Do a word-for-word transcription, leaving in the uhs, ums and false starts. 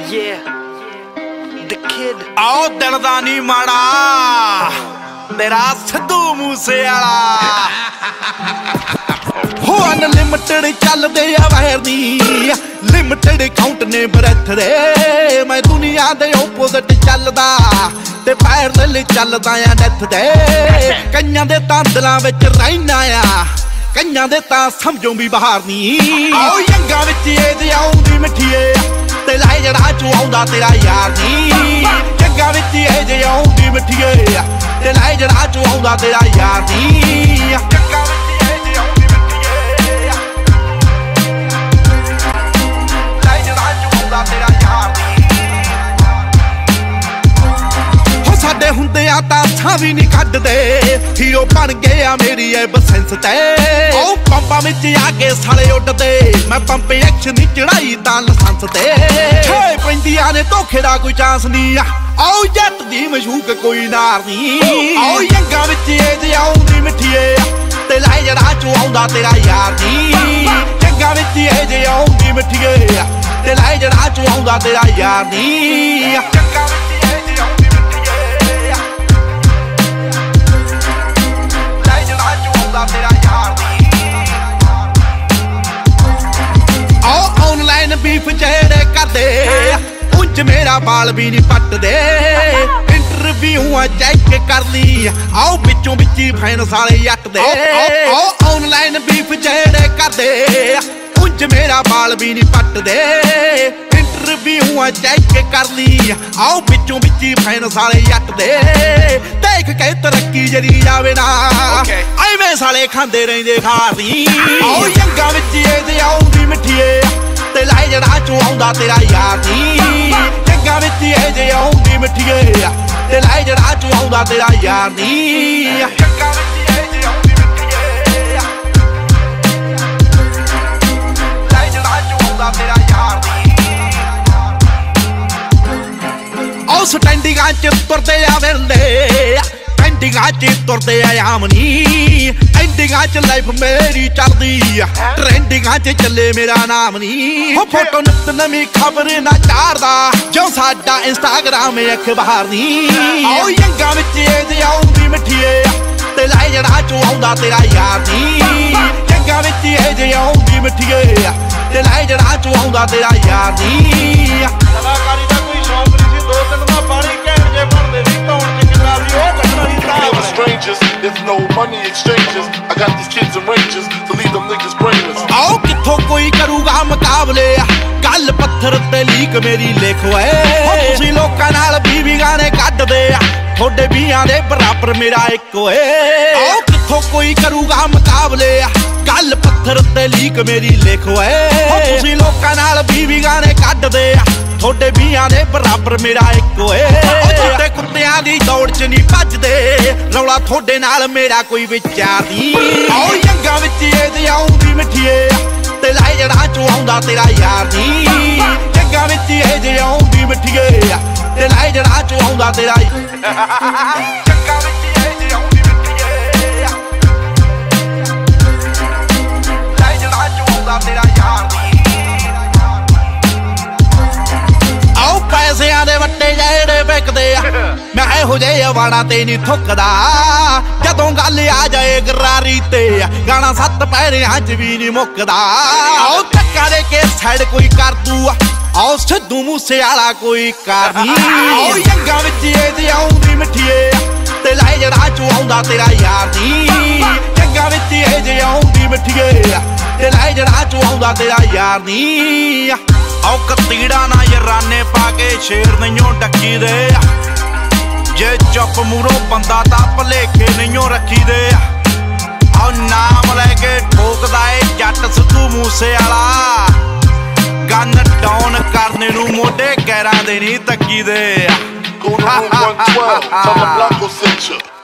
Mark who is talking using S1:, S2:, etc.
S1: Yeah, the kid.
S2: आओ दिलदा नी माड़ा तेरा सिद्धू मूसेवाला हो अनलिमिटेड चलदे आ वायर नी लिमिटेड काउंट ने ब्रेथ दे मैं दुनिया दे ओपोजिट चलदा ते पैरल चलदा आ डेथ दे कईयां दे तांदलां विच रहना आ कईयां दे तां समझों भी बाहर नी आओ यंगा विच ए ते आउंदी मिठीए ते लाई जड़ा चू आउंदा तेरा यार नी यंगा विच ए जे आउंदी मिठीए ते लाई जड़ा चू आउंदा तेरा यार नी यंगा विच ए जे आउंदी मिठीए लाई जड़ा चू आउंदा तेरा यार नी हो साडे हुंदे आ तां सां भी नहीं कड्डदे हीरो बन गए आ मेरी ए बसेंस ते ओ पंपां विच आके साले उड्डदे मैं पंप एक्शन दी चढ़ाई तां लाइसेंस ते छे पैंदियां ने धोखे दा कोई चांस नहीं आओ जट दी मशूक कोई नार नहीं आओ यंगा विच ए ते आउंदी मिठीए ते लाई जड़ा चू आउंदा तेरा यार नी यंगा विच ए ते आउंदी मिठीए ते लाई जड़ा चू आउंदा तेरा यार नी यंगा विच ए ते आउंदी तेरा यार आओ ऑनलाइन बीफ जेड़े करदे उंज मेरा बाल भी नहीं पटदे इंटरव्यू चेक कर ली आओ बिचों बिची फैन सारे जट दे आओ ऑनलाइन बीफ जेड़े करदे उंज मेरा बाल भी नहीं पटदे इंटरव्यू चेक कर ली आओ बिचों बिची फैन सारे जट दे देख के तरक्की जरी जावे ना ਐਵੇਂ ਸਾਲੇ ਖਾਂਦੇ ਰਹਿੰਦੇ ਖਾਰੀ ਆਓ ਯੰਗਾ ਵਿੱਚ ਇਹ ਤੇ ਆਉਂਦੀ ਮਿੱਠੀਏ ਤੇ ਲਾਈ ਜੜਾ ਚੋਂ ਆਉਂਦਾ ਤੇਰਾ ਯਾਰ ਨੀ ਯੰਗਾ ਵਿੱਚ ਇਹ ਤੇ ਆਉਂਦੀ ਮਿੱਠੀਏ ਤੇ ਲਾਈ ਜੜਾ ਚੋਂ ਆਉਂਦਾ ਤੇਰਾ ਯਾਰ ਨੀ ਯੰਗਾ ਵਿੱਚ ਇਹ ਤੇ ਆਉਂਦੀ ਮਿੱਠੀਏ ਲਾਈ ਜੜਾ ਚੋਂ ਆਉਂਦਾ ਤੇਰਾ ਯਾਰ ਨੀ ਆਓ ਸਟੈਂਡਿੰਗਾਂ ਚ ਤੁਰਦੇ ਆ ਵੇਲੇ ਐਂਡਿੰਗਾਂ ਚ ਤੁਰਦੇ ਆ ਆਮਨੀ ਐਂਡਿੰਗਾਂ ਚ ਲਾਈਫ ਮੇਰੀ ਚੱਲਦੀ ਟ੍ਰੈਂਡਿੰਗਾਂ ਚ ਚੱਲੇ ਮੇਰਾ ਨਾਮ ਨੀ ਹੋ ਫੋਟੋ ਨਿਤ ਨਵੀਂ ਖਬਰ ਨਾ ਚਾੜਦਾ ਜੋ ਸਾਡਾ ਇੰਸਟਾਗ੍ਰਾਮ ਅਖਬਾਰ ਨੀ ਆਓ ਯੰਗਾ ਵਿੱਚ ਇਹ ਤੇ ਆਉਂਦੀ ਮਿੱਠੀਏ ਤੇ ਲਾਈ ਜੜਾ ਚੋਂ ਆਉਂਦਾ ਤੇਰਾ ਯਾਰ ਨੀ ਯੰਗਾ ਵਿੱਚ ਇਹ ਤੇ ਆਉਂਦੀ ਮਿੱਠੀਏ ਤੇ ਲਾਈ ਜੜਾ ਚੋਂ ਆਉਂਦਾ ਤੇਰਾ ਯਾਰ ਨੀ ਕਲਾਕਾਰੀ ਦਾ ਕੋਈ ਸ਼ੌਂਕ ਨਹੀਂ ਸੀ ਦੋ ਤਿੰਨ ਦਾ ਪਾਣੀ ਕਹਿਣ ਜੇ ਬਣਦੇ ਸੀ ਧੌਣ ਚ ਕਿੰਨਾ ਵੀ ਉਹ ਕੱਢਣਾ
S3: strangers, there's no money exchanges. I got these kids in ranges to leave them niggas brainless.
S2: आओ किथों कोई करूगा मुकाबले गल पत्थर ते लीक मेरी लिखो है तुसी लोकां नाल बीवी गाने कड्डदे थोड़े बीआं दे बराबर मेरा एक होए आओ किथों कोई करूगा मुकाबले गल पत्थर ते लीक मेरी लिखो है तुसी लोकां नाल बीवी गाने कड्डदे थोड़े बीआं दे बराबर मेरा एक होए छोटे कुत्तियां दी दौड़ च नहीं भजदे रौला थोड़े नाल मेरा कोई विचार नहीं आओ यंगा विच ए ते आउंदी मिठीए ते लाई जड़ा चों आउंदा तेरा यार नी यंगा विच ए ते आउंदी मिठीए ते लाई जड़ा चों आउंदा तेरा यंगा विच ए ते आउंदी मिठीए लाई जड़ा चों आउंदा तेरा यार नी ਪੈਸਿਆਂ ਦੇ ਵੱਟੇ ਜਿਹੜੇ ਵਿਕਦੇ ਆ ਮੈਂ ਇਹੋ ਜਿਹੇ ਵਾੜਾ ਤੇ ਨਹੀਂ ਥੁੱਕਦਾ ਜਦੋਂ ਗੱਲ ਆ ਜਾਏ ਗਰਾਰੀ ਤੇ ਗਾਣਾ ਸੱਤ ਪੈਰਿਆਂ 'ਚ ਵੀ ਨਹੀਂ ਮੁੱਕਦਾ ਆਓ ਧੱਕਾ ਦੇ ਕੇ ਸਾਈਡ ਕੋਈ ਕਰ ਦੂ ਆਓ ਸਿੱਧੂ ਮੂਸੇਵਾਲਾ ਕੋਈ ਕਰ ਨਹੀਂ ਆਓ ਯੰਗਾ ਵਿੱਚ ਇਹ ਤੇ ਆਉਂਦੀ ਮਿੱਠੀਏ ਤੇ ਲਾਈ ਜੜਾ ਚੋਂ ਆਉਂਦਾ ਤੇਰਾ ਯਾਰ ਨੀ ਯੰਗਾ ਵਿੱਚ ਇਹ ਜੇ ਆਉਂਦੀ ਮਿੱਠੀਏ ਤੇ ਲਾਈ ਜੜਾ ਚੋਂ ਆਉਂਦਾ ਤੇਰਾ ਯਾਰ ਨੀ आओ कतीड़ा ना यराने पाके शेर नहीं डकी दे जे चुप मूरों बंदा ता भलेखे नहीं रखी दे आओ नाम लैके ठोकदा ए जट सिद्धू मूसेवाला गन डाउन करने नू मोढे गैरां दे नहीं तकी दे
S3: Go to room one twelve, tell the Blanco sent you.